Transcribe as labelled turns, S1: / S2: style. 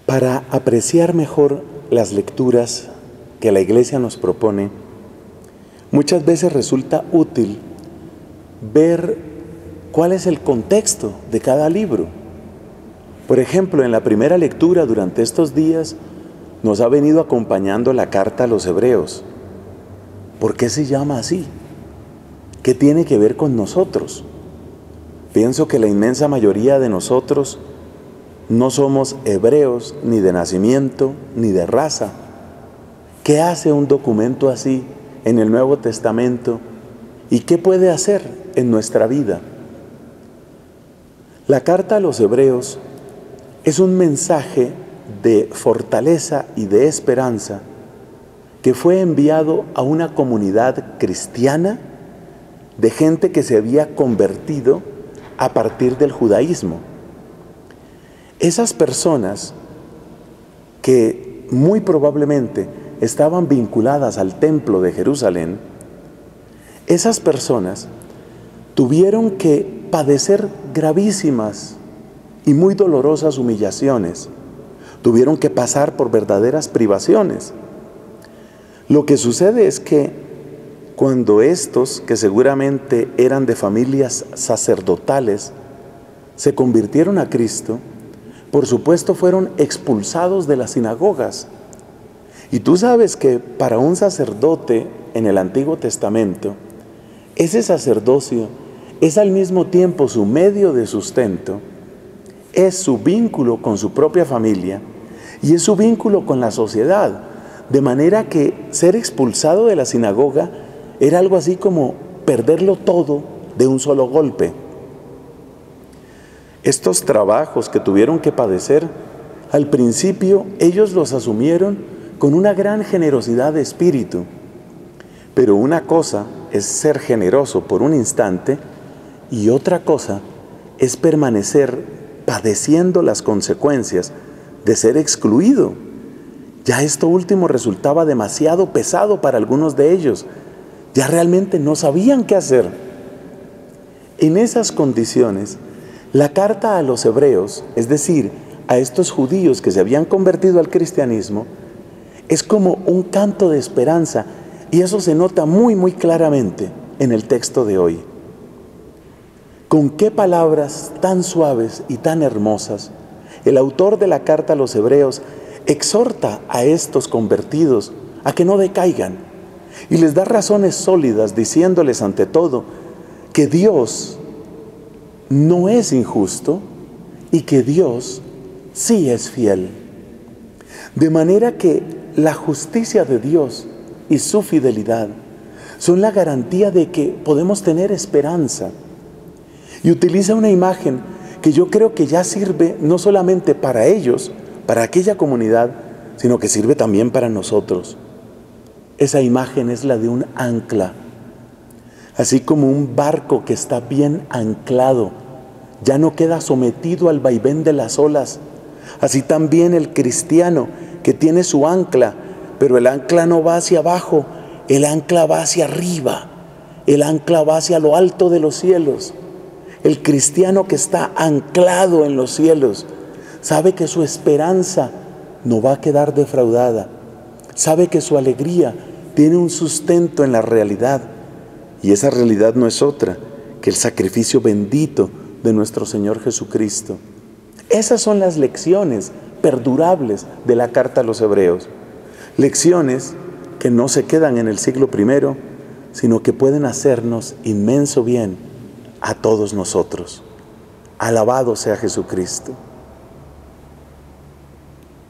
S1: Para apreciar mejor las lecturas que la Iglesia nos propone, muchas veces resulta útil ver cuál es el contexto de cada libro. Por ejemplo, en la primera lectura durante estos días nos ha venido acompañando la carta a los Hebreos. ¿Por qué se llama así? ¿Qué tiene que ver con nosotros? Pienso que la inmensa mayoría de nosotros no somos hebreos ni de nacimiento ni de raza. ¿Qué hace un documento así en el Nuevo Testamento? ¿Y qué puede hacer en nuestra vida? La carta a los Hebreos es un mensaje de fortaleza y de esperanza que fue enviado a una comunidad cristiana de gente que se había convertido a partir del judaísmo. Esas personas que muy probablemente estaban vinculadas al templo de Jerusalén, esas personas tuvieron que padecer gravísimas y muy dolorosas humillaciones, tuvieron que pasar por verdaderas privaciones. Lo que sucede es que cuando estos, que seguramente eran de familias sacerdotales, se convirtieron a Cristo, por supuesto fueron expulsados de las sinagogas. Y tú sabes que para un sacerdote en el Antiguo Testamento, ese sacerdocio es al mismo tiempo su medio de sustento, es su vínculo con su propia familia y es su vínculo con la sociedad. De manera que ser expulsado de la sinagoga era algo así como perderlo todo de un solo golpe. Estos trabajos que tuvieron que padecer, al principio ellos los asumieron con una gran generosidad de espíritu. Pero una cosa es ser generoso por un instante y otra cosa es permanecer padeciendo las consecuencias de ser excluido. Ya esto último resultaba demasiado pesado para algunos de ellos. Ya realmente no sabían qué hacer. En esas condiciones, la carta a los hebreos, es decir, a estos judíos que se habían convertido al cristianismo, es como un canto de esperanza, y eso se nota muy, muy claramente en el texto de hoy. Con qué palabras tan suaves y tan hermosas el autor de la carta a los hebreos exhorta a estos convertidos a que no decaigan y les da razones sólidas diciéndoles ante todo que Dios no es injusto y que Dios sí es fiel. De manera que la justicia de Dios y su fidelidad son la garantía de que podemos tener esperanza. Y utiliza una imagen que yo creo que ya sirve no solamente para ellos, para aquella comunidad, sino que sirve también para nosotros. Esa imagen es la de un ancla. Así como un barco que está bien anclado, ya no queda sometido al vaivén de las olas. Así también el cristiano que tiene su ancla, pero el ancla no va hacia abajo, el ancla va hacia arriba, el ancla va hacia lo alto de los cielos. El cristiano que está anclado en los cielos sabe que su esperanza no va a quedar defraudada, sabe que su alegría tiene un sustento en la realidad, y esa realidad no es otra que el sacrificio bendito de nuestro Señor Jesucristo. Esas son las lecciones perdurables de la carta a los hebreos, lecciones que no se quedan en el siglo I, sino que pueden hacernos inmenso bien a todos nosotros. Alabado sea Jesucristo.